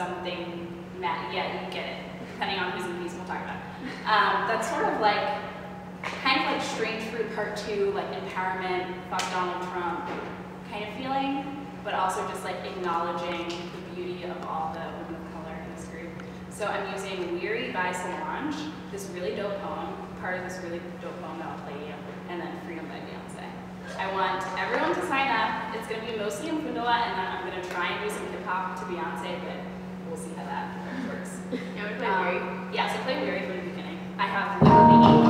something mad. Yeah, you get it. Depending on who's in the piece, we'll talk about. That's sort of like, kind of like Strange Fruit Part 2, like empowerment, fuck Donald Trump kind of feeling, but also just like acknowledging the beauty of all the women of color in this group. So I'm using Weary by Solange, this really dope poem, part of this really dope poem that I'll play you, and then Freedom by Beyonce. I want everyone to sign up. It's going to be mostly in Fundala, and then I'm going to try and do some hip hop to Beyonce, but we'll see how that works. Yeah, we play Weary. Yeah, so play Weary from the beginning. I have literally